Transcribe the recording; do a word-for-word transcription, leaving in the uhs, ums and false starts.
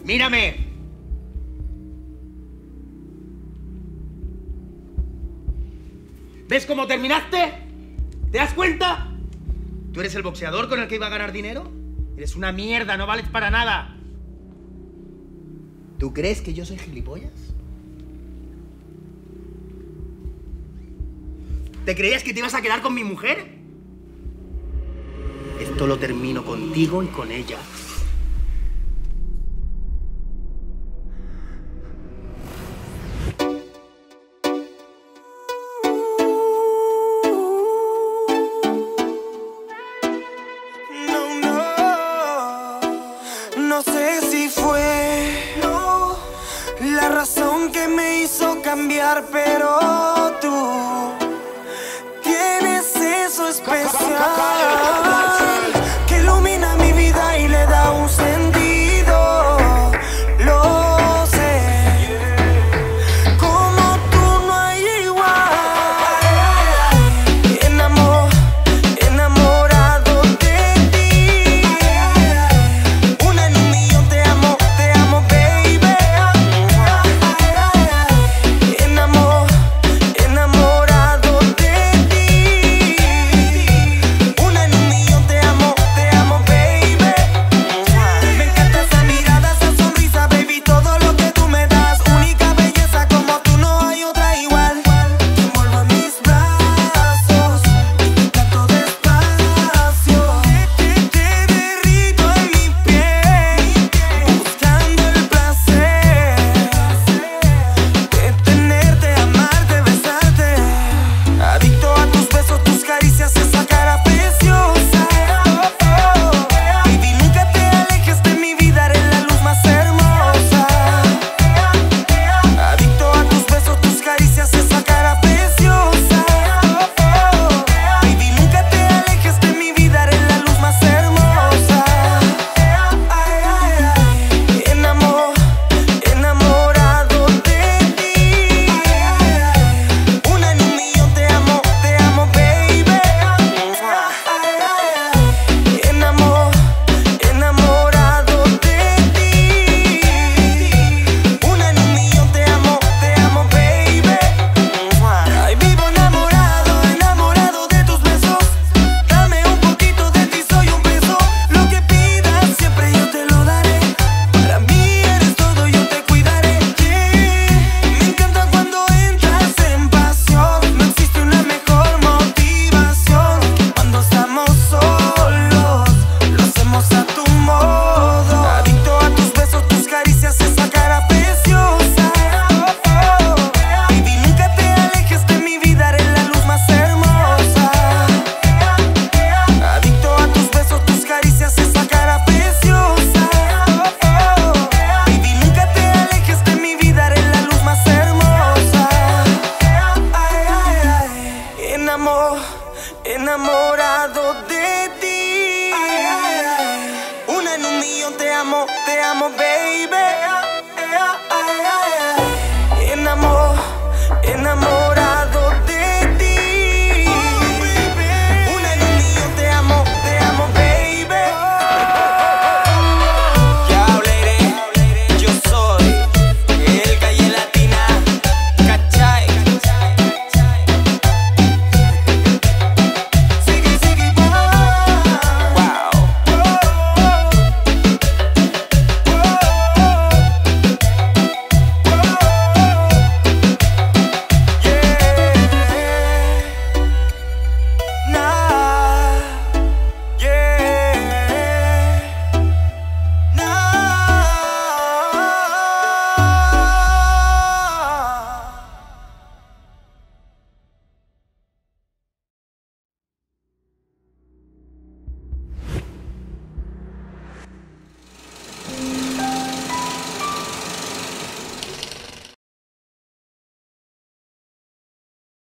¡Mírame! ¿Ves cómo terminaste? ¿Te das cuenta? ¿Tú eres el boxeador con el que iba a ganar dinero? Eres una mierda, no vales para nada. ¿Tú crees que yo soy gilipollas? ¿Te creías que te ibas a quedar con mi mujer? Esto lo termino contigo y con ella. No, no, no sé si fue no, la razón que me hizo cambiar, pero tú tienes eso especial.